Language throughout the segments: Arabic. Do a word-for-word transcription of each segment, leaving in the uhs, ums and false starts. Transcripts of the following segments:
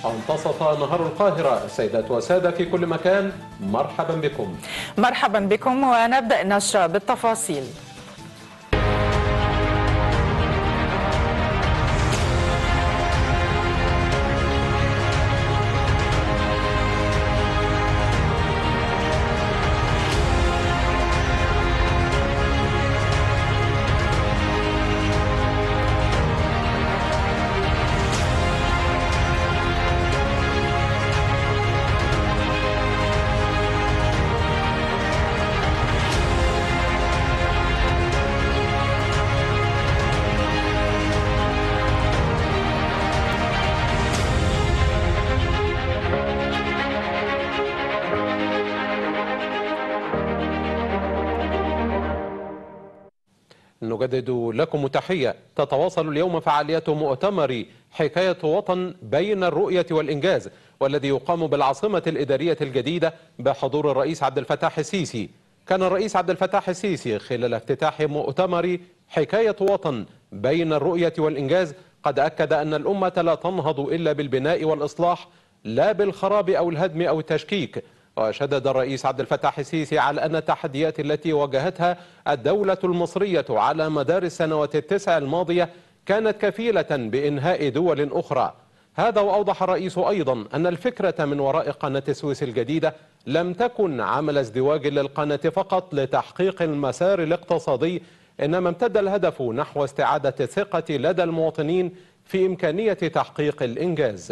انتصف نهار القاهرة. السيدات والسادة في كل مكان، مرحبا بكم. مرحبا بكم، ونبدأ النشرة بالتفاصيل. نجدد لكم تحية. تتواصل اليوم فعاليات مؤتمر حكاية وطن بين الرؤية والإنجاز، والذي يقام بالعاصمة الإدارية الجديدة بحضور الرئيس عبد الفتاح السيسي. كان الرئيس عبد الفتاح السيسي خلال افتتاح مؤتمر حكاية وطن بين الرؤية والإنجاز قد أكد أن الأمة لا تنهض إلا بالبناء والإصلاح، لا بالخراب أو الهدم أو التشكيك. وشدد الرئيس عبد الفتاح السيسي على أن التحديات التي واجهتها الدولة المصرية على مدار السنوات التسع الماضية كانت كفيلة بإنهاء دول أخرى. هذا وأوضح الرئيس أيضا أن الفكرة من وراء قناة السويس الجديدة لم تكن عمل ازدواج للقناة فقط لتحقيق المسار الاقتصادي، إنما امتد الهدف نحو استعادة الثقة لدى المواطنين في إمكانية تحقيق الإنجاز.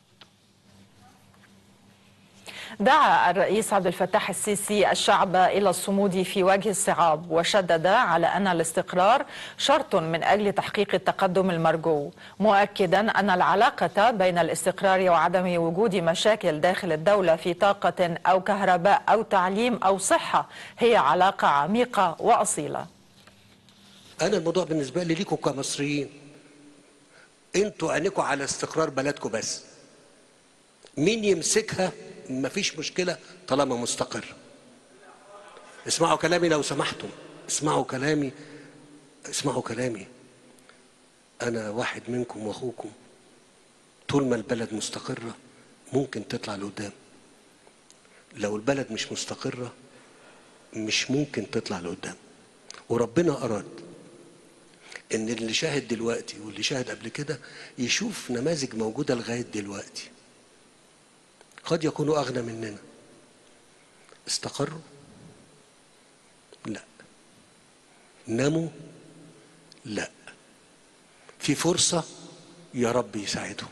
دعا الرئيس عبد الفتاح السيسي الشعب إلى الصمود في وجه الصعاب، وشدد على أن الاستقرار شرط من أجل تحقيق التقدم المرجو، مؤكدا أن العلاقة بين الاستقرار وعدم وجود مشاكل داخل الدولة في طاقة أو كهرباء أو تعليم أو صحة هي علاقة عميقة وأصيلة. أنا الموضوع بالنسبة لي ليكم كمصريين، أنتوا عينيكم على استقرار بلدكم بس، مين يمسكها مفيش مشكلة طالما مستقر. اسمعوا كلامي لو سمحتم، اسمعوا كلامي اسمعوا كلامي أنا واحد منكم وأخوكم. طول ما البلد مستقرة ممكن تطلع لقدام، لو البلد مش مستقرة مش ممكن تطلع لقدام. وربنا أراد إن اللي شاهد دلوقتي واللي شاهد قبل كده يشوف نماذج موجودة لغاية دلوقتي قد يكونوا أغنى مننا. استقروا؟ لا. نموا؟ لا. في فرصة، يا رب يساعدهم.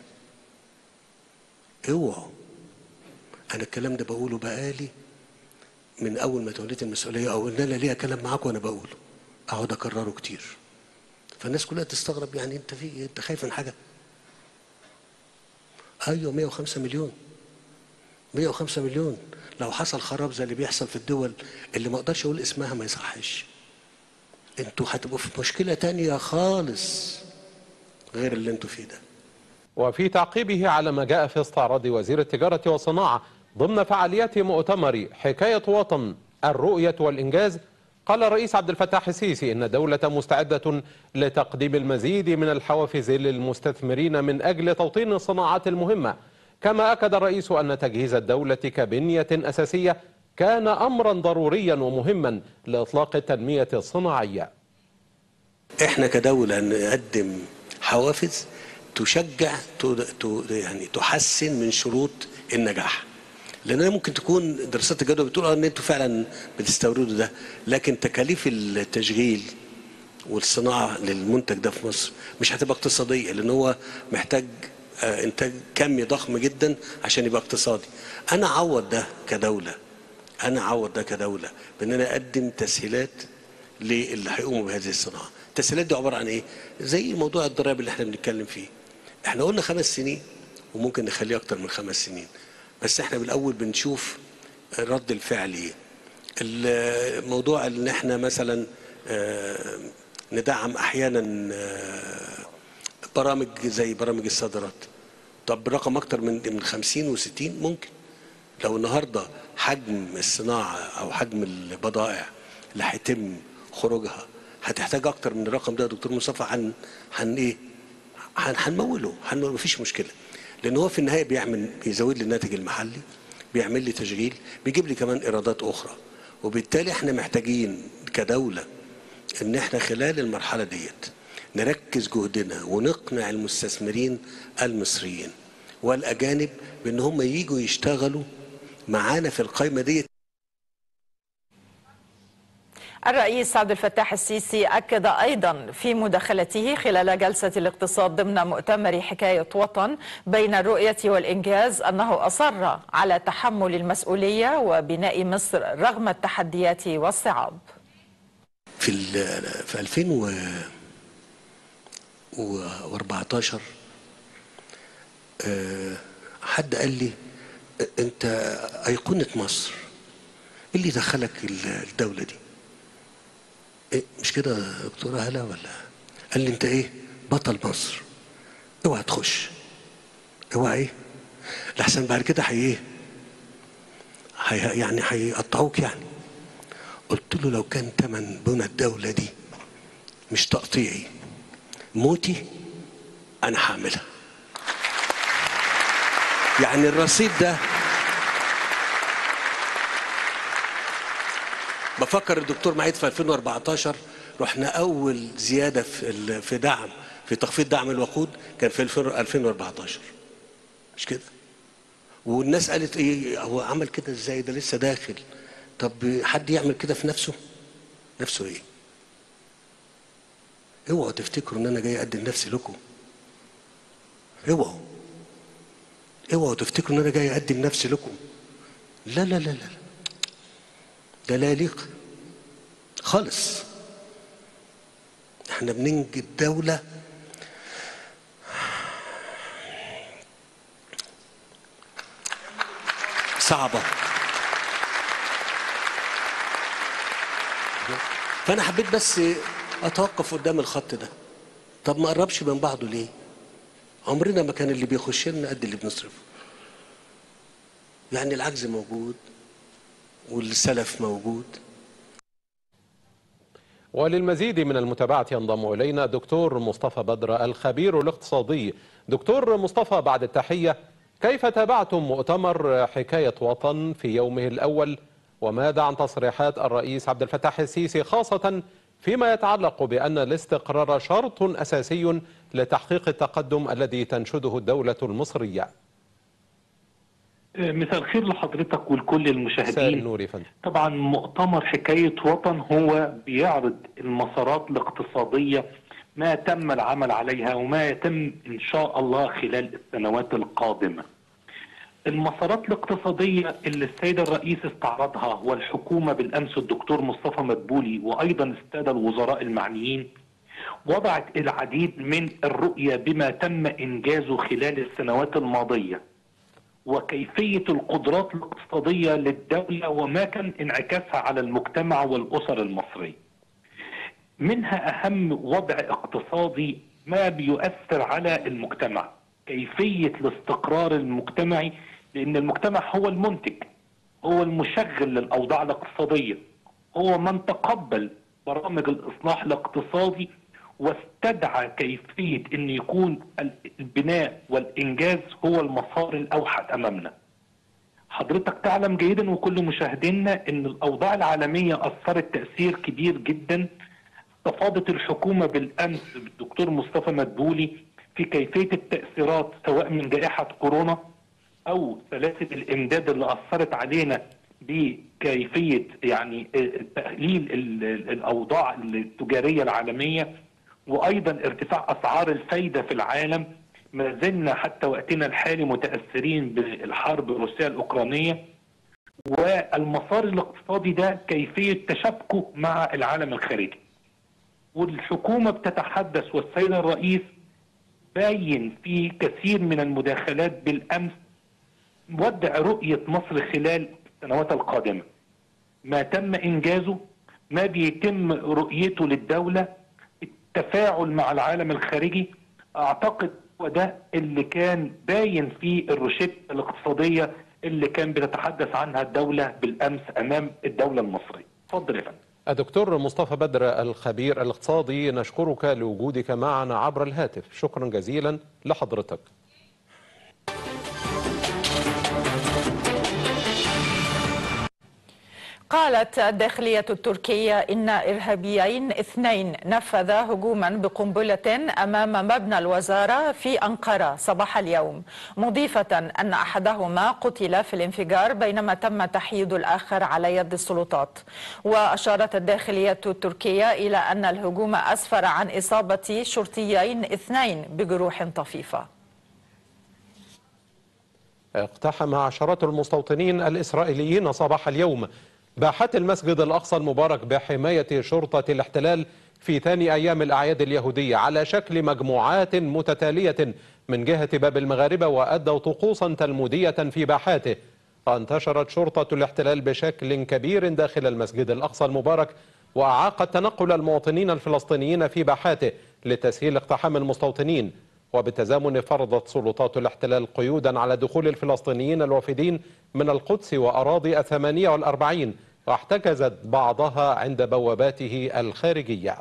اوعوا. أنا الكلام ده بقوله بقالي من أول ما توليت المسؤولية، أو إن أنا ليا كلام معاكم وأنا بقوله أقعد أكرره كتير، فالناس كلها تستغرب. يعني أنت في أنت خايف من حاجة؟ أيوه، مئة وخمسة مليون مئة وخمسة مليون. لو حصل خراب زي اللي بيحصل في الدول اللي ما اقدرش اقول اسمها ما يصحش، انتوا هتبقوا في مشكلة تانية خالص غير اللي انتوا فيه ده. وفي تعقيبه على ما جاء في استعراض وزير التجارة والصناعة ضمن فعاليات مؤتمر حكاية وطن الرؤية والإنجاز، قال الرئيس عبد الفتاح السيسي إن الدولة مستعدة لتقديم المزيد من الحوافز للمستثمرين من أجل توطين الصناعات المهمة. كما أكد الرئيس أن تجهيز الدولة كبنية أساسية كان أمرا ضروريا ومهما لإطلاق التنمية الصناعية. احنا كدولة نقدم حوافز تشجع يعني تحسن من شروط النجاح، لأن ممكن تكون دراسات الجدوى بتقول ان انتوا فعلا بتستوردوا ده، لكن تكاليف التشغيل والصناعة للمنتج ده في مصر مش هتبقى اقتصادية، لأن هو محتاج انتاج كمي ضخم جدا عشان يبقى اقتصادي. انا اعوض ده كدوله انا اعوض ده كدوله بان انا اقدم تسهيلات للي هيقوموا بهذه الصناعه. التسهيلات دي عباره عن ايه؟ زي موضوع الضرائب اللي احنا بنتكلم فيه. احنا قلنا خمس سنين وممكن نخليه اكتر من خمس سنين، بس احنا بالاول بنشوف رد الفعل ايه. الموضوع ان احنا مثلا ندعم احيانا برامج زي برامج الصادرات، طب برقم اكتر من من خمسين وستين ممكن. لو النهارده حجم الصناعه او حجم البضائع اللي هيتم خروجها هتحتاج اكتر من الرقم ده يا دكتور مصطفى، هن هن ايه؟ هنموله، هنموله مفيش مشكله. لان هو في النهايه بيعمل بيزود لي الناتج المحلي، بيعمل لي تشغيل، بيجيب لي كمان ايرادات اخرى. وبالتالي احنا محتاجين كدوله ان احنا خلال المرحله ديت نركز جهدنا ونقنع المستثمرين المصريين والاجانب بان هم ييجوا يشتغلوا معانا في القائمه ديت. الرئيس عبد الفتاح السيسي أكد أيضا في مداخلته خلال جلسة الاقتصاد ضمن مؤتمر حكاية وطن بين الرؤية والإنجاز أنه أصر على تحمل المسؤولية وبناء مصر رغم التحديات والصعاب. في في ألفين وأربعتاشر حد قال لي أنت أيقونة مصر، إيه اللي دخلك الدولة دي؟ إيه مش كده يا دكتورة هلا ولا؟ قال لي أنت إيه؟ بطل مصر، اوعى تخش، اوعى إيه؟ لحسن بعد كده حي إيه؟ حي يعني هيقطعوك يعني. قلت له لو كان تمن بنى الدولة دي مش تقطيعي موتي أنا هعملها. يعني الرصيد ده بفكر الدكتور معيد في ألفين وأربعتاشر رحنا أول زيادة في في دعم في تخفيض دعم الوقود كان في ألفين وأربعتاشر، مش كده؟ والناس قالت إيه هو عمل كده إزاي؟ ده لسه داخل. طب حد يعمل كده في نفسه؟ نفسه ايه؟ اوعوا تفتكروا ان انا جاي اقدم نفسي لكم. اوعوا اوعوا تفتكروا ان انا جاي اقدم نفسي لكم. لا لا لا لا، ده لا يليق خالص. احنا بننجي الدولة صعبة. فأنا حبيت بس أتوقف قدام الخط ده. طب ما قربش من بعضه ليه؟ عمرنا ما كان اللي بيخش لنا قد اللي بنصرفه. يعني العجز موجود والسلف موجود. وللمزيد من المتابعة ينضم إلينا دكتور مصطفى بدر الخبير الاقتصادي. دكتور مصطفى، بعد التحية، كيف تابعتم مؤتمر حكاية وطن في يومه الأول؟ وماذا عن تصريحات الرئيس عبد الفتاح السيسي خاصة فيما يتعلق بأن الاستقرار شرط أساسي لتحقيق التقدم الذي تنشده الدولة المصرية؟ مساء الخير لحضرتك ولكل المشاهدين. نوري فندم. طبعا مؤتمر حكاية وطن هو بيعرض المسارات الاقتصادية، ما تم العمل عليها وما يتم إن شاء الله خلال السنوات القادمة. المسارات الاقتصادية اللي السيد الرئيس استعرضها والحكومة بالأمس الدكتور مصطفى مدبولي وأيضا السادة الوزراء المعنيين وضعت العديد من الرؤية بما تم إنجازه خلال السنوات الماضية وكيفية القدرات الاقتصادية للدولة وما كان انعكاسها على المجتمع والأسر المصرية. منها أهم وضع اقتصادي ما بيؤثر على المجتمع، كيفية الاستقرار المجتمعي، لأن المجتمع هو المنتج، هو المشغل للأوضاع الاقتصادية، هو من تقبل برامج الإصلاح الاقتصادي واستدعى كيفية أن يكون البناء والإنجاز هو المسار الأوحد أمامنا. حضرتك تعلم جيدا وكل مشاهدينا أن الأوضاع العالمية أثرت تأثير كبير جدا. استفاضت الحكومة بالأمس بالدكتور مصطفى مدبولي في كيفية التأثيرات سواء من جائحة كورونا أو سلاسل الإمداد اللي أثرت علينا بكيفية يعني تقليل الأوضاع التجارية العالمية، وأيضا ارتفاع أسعار الفايدة في العالم. ما زلنا حتى وقتنا الحالي متأثرين بالحرب الروسية الأوكرانية، والمسار الاقتصادي ده كيفية تشابكه مع العالم الخارجي. والحكومة بتتحدث والسيد الرئيس باين في كثير من المداخلات بالأمس وضع رؤية مصر خلال السنوات القادمة، ما تم إنجازه، ما بيتم رؤيته للدولة، التفاعل مع العالم الخارجي. أعتقد وده اللي كان باين في الروشتة الاقتصادية اللي كان بتتحدث عنها الدولة بالأمس أمام الدولة المصرية. اتفضل يا فندم. الدكتور مصطفى بدر الخبير الاقتصادي، نشكرك لوجودك معنا عبر الهاتف. شكرا جزيلا لحضرتك. قالت الداخلية التركية إن إرهابيين اثنين نفذا هجوما بقنبلة أمام مبنى الوزارة في أنقرة صباح اليوم، مضيفة أن أحدهما قتل في الانفجار بينما تم تحييد الآخر على يد السلطات. وأشارت الداخلية التركية إلى أن الهجوم أسفر عن إصابة شرطيين اثنين بجروح طفيفة. اقتحم عشرات المستوطنين الإسرائيليين صباح اليوم باحات المسجد الأقصى المبارك بحماية شرطة الاحتلال في ثاني أيام الأعياد اليهودية على شكل مجموعات متتالية من جهة باب المغاربة، وأدوا طقوسا تلمودية في باحاته. انتشرت شرطة الاحتلال بشكل كبير داخل المسجد الأقصى المبارك، وأعاقت تنقل المواطنين الفلسطينيين في باحاته لتسهيل اقتحام المستوطنين. وبالتزامن فرضت سلطات الاحتلال قيودا على دخول الفلسطينيين الوافدين من القدس وأراضي الثمانية والأربعين، واحتجزت بعضها عند بواباته الخارجية.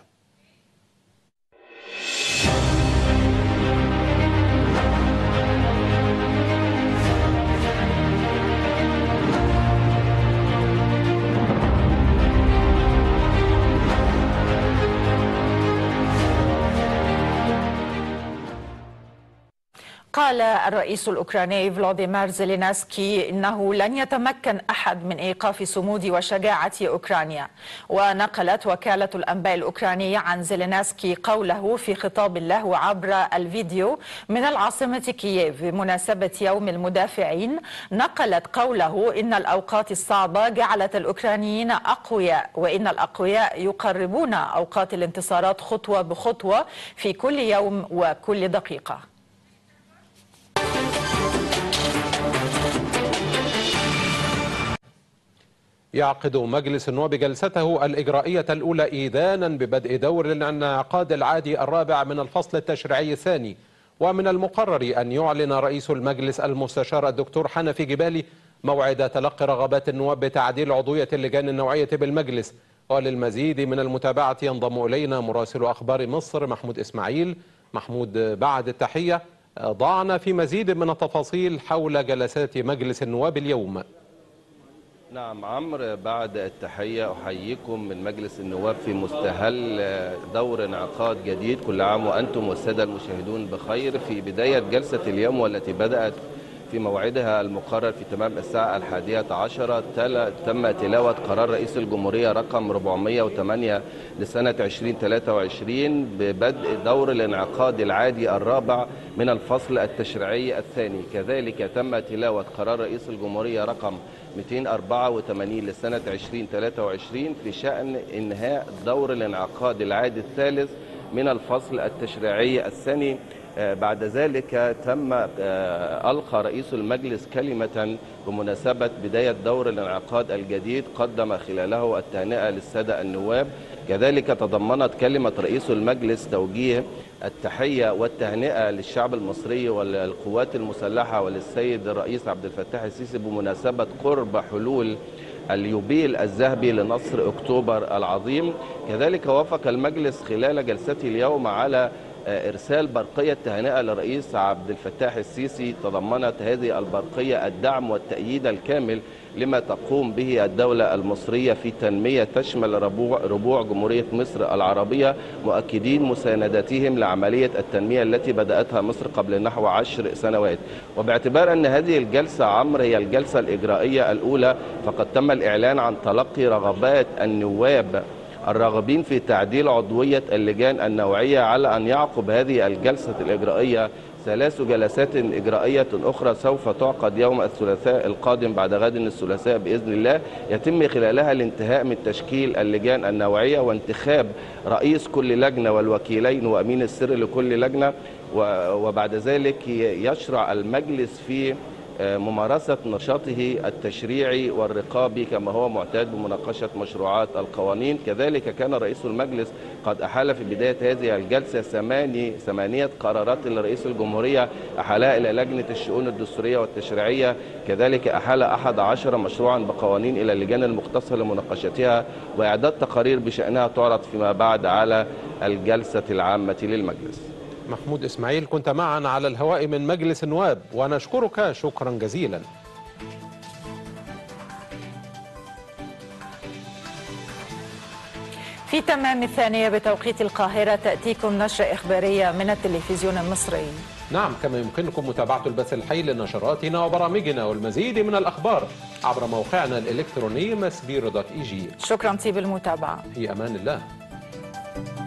قال الرئيس الأوكراني فلاديمير زيلينسكي إنه لن يتمكن أحد من إيقاف صمود وشجاعة أوكرانيا. ونقلت وكالة الأنباء الأوكرانية عن زيلينسكي قوله في خطاب له عبر الفيديو من العاصمة كييف بمناسبة يوم المدافعين. نقلت قوله إن الأوقات الصعبة جعلت الأوكرانيين أقوياء، وإن الأقوياء يقربون أوقات الانتصارات خطوة بخطوة في كل يوم وكل دقيقة. يعقد مجلس النواب جلسته الإجرائية الأولى إيذانا ببدء دور الانعقاد العادي الرابع من الفصل التشريعي الثاني. ومن المقرر أن يعلن رئيس المجلس المستشار الدكتور حنفي جبالي موعد تلقي رغبات النواب بتعديل عضوية اللجان النوعية بالمجلس. وللمزيد من المتابعة ينضم إلينا مراسل أخبار مصر محمود إسماعيل. محمود، بعد التحية ضعنا في مزيد من التفاصيل حول جلسات مجلس النواب اليوم. نعم عمرو، بعد التحية أحييكم من مجلس النواب في مستهل دور انعقاد جديد. كل عام وأنتم والسادة المشاهدون بخير. في بداية جلسة اليوم والتي بدأت في موعدها المقرر في تمام الساعة الحادية عشرة تم تلاوة قرار رئيس الجمهورية رقم أربعمائة وثمانية لسنة ألفين وثلاثة وعشرين ببدء دور الانعقاد العادي الرابع من الفصل التشريعي الثاني. كذلك تم تلاوة قرار رئيس الجمهورية رقم مئتين وأربعة وثمانين لسنة ألفين وثلاثة وعشرين في شأن إنهاء دور الانعقاد العادي الثالث من الفصل التشريعي الثاني. بعد ذلك تم ألقى رئيس المجلس كلمة بمناسبة بداية دور الانعقاد الجديد، قدم خلاله التهنئة للسادة النواب. كذلك تضمنت كلمة رئيس المجلس توجيه التحية والتهنئة للشعب المصري والقوات المسلحة وللسيد الرئيس عبد الفتاح السيسي بمناسبة قرب حلول اليوبيل الذهبي لنصر أكتوبر العظيم. كذلك وافق المجلس خلال جلسته اليوم على إرسال برقية تهنئة للرئيس عبد الفتاح السيسي. تضمنت هذه البرقية الدعم والتأييد الكامل لما تقوم به الدولة المصرية في تنمية تشمل ربوع, ربوع جمهورية مصر العربية، مؤكدين مساندتهم لعملية التنمية التي بدأتها مصر قبل نحو عشر سنوات. وباعتبار أن هذه الجلسة عمرو هي الجلسة الإجرائية الأولى، فقد تم الإعلان عن تلقي رغبات النواب الراغبين في تعديل عضوية اللجان النوعية، على أن يعقب هذه الجلسة الإجرائية ثلاث جلسات إجرائية أخرى سوف تعقد يوم الثلاثاء القادم بعد غد الثلاثاء بإذن الله، يتم خلالها الانتهاء من تشكيل اللجان النوعية وانتخاب رئيس كل لجنة والوكيلين وأمين السر لكل لجنة. وبعد ذلك يشرع المجلس في ممارسة نشاطه التشريعي والرقابي كما هو معتاد بمناقشة مشروعات القوانين. كذلك كان رئيس المجلس قد أحال في بداية هذه الجلسة ثماني ثمانية قرارات لرئيس الجمهورية أحالها إلى لجنة الشؤون الدستورية والتشريعية. كذلك أحال أحد عشر مشروعا بقوانين إلى اللجان المختصة لمناقشتها وإعداد تقارير بشأنها تعرض فيما بعد على الجلسة العامة للمجلس. محمود إسماعيل، كنت معنا على الهواء من مجلس النواب، ونشكرك شكرا جزيلا. في تمام الثانية بتوقيت القاهرة تأتيكم نشرة إخبارية من التلفزيون المصري. نعم، كما يمكنكم متابعة البث الحي لنشراتنا وبرامجنا والمزيد من الأخبار عبر موقعنا الإلكتروني مسبيرو دوت إي جي. شكرا طيب المتابعة. في أمان الله.